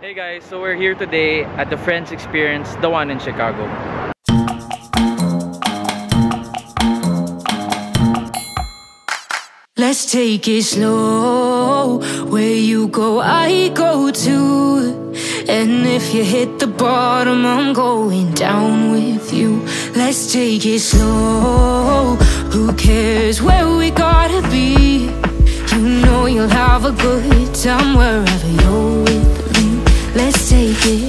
Hey guys, so we're here today at the Friends Experience, the one in Chicago. Let's take it slow. Where you go, I go too. And if you hit the bottom, I'm going down with you. Let's take it slow. Who cares where we gotta be? You know you'll have a good time wherever you're with me. Let's take it.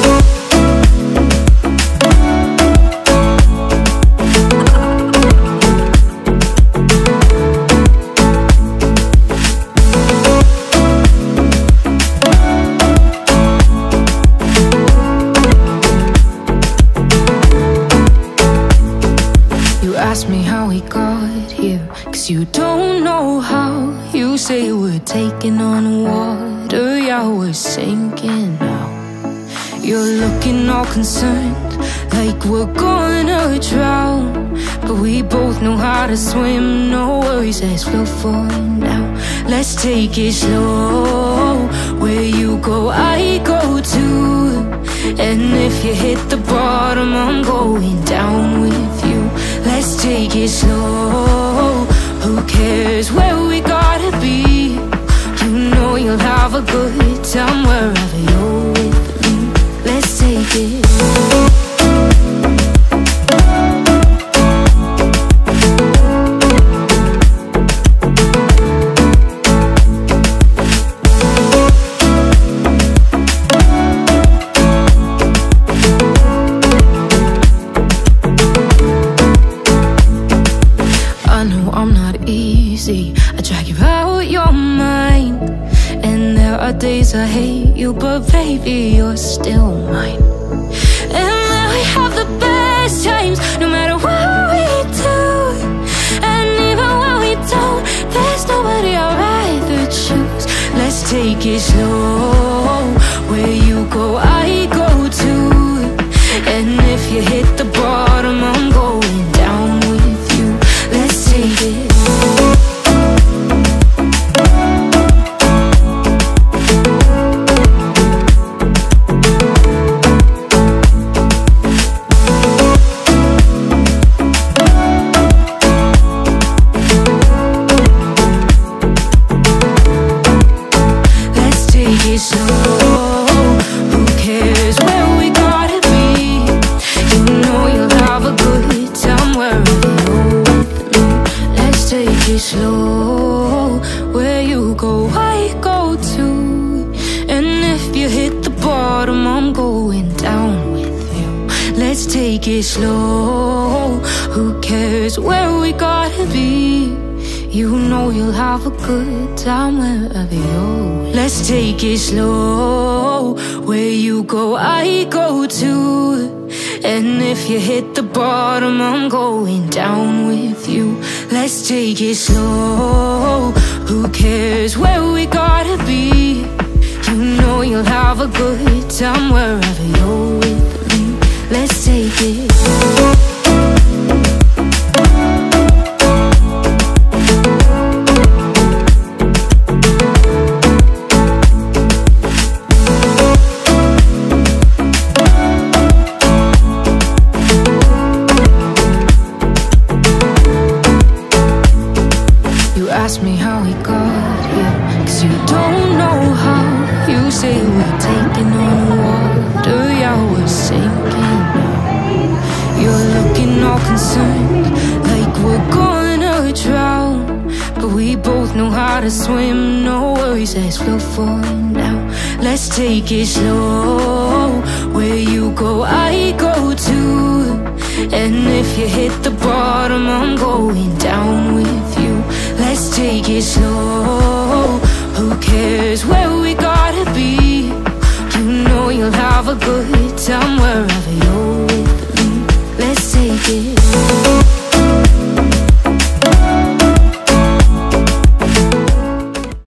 Ask me how we got here, 'cause you don't know how. You say we're taking on water, yeah, we're sinking now. You're looking all concerned, like we're gonna drown. But we both know how to swim, no worries, let's flow for now. Let's take it slow. Where you go, I go too. And if you hit the bottom, I'm going down with you. Let's take it slow. Who cares where we gotta be? You know you'll have a good time wherever you're with me. Let's take it. I drag you out your mind, and there are days I hate you, but baby, you're still mine. And then we have the best times, no matter what we do. And even when we don't, there's nobody I'd rather choose. Let's take it slow. Where you go, I go too. And if you hit the bottom, I'm going down with you. Let's take it. Slow, where you go, I go too. And if you hit the bottom, I'm going down with you. Let's take it slow. Who cares where we gotta be? You know you'll have a good time wherever you're. Let's take it slow. Where you go, I go too. And if you hit the bottom, I'm going down with you. Let's take it slow. Who cares where we gotta be? You know you'll have a good time wherever you're with me. Let's take it. Ask me how we got here, 'cause you don't know how. You say we're taking on water, yeah, we're sinking now. You're looking all concerned, like we're gonna drown. But we both know how to swim, no worries, let's flow for now. Let's take it slow. Where you go, I go too. And if you hit the bottom, I'm going down with you. Let's take it slow. Who cares where we gotta be? You know you'll have a good time wherever you're with me. Let's take it.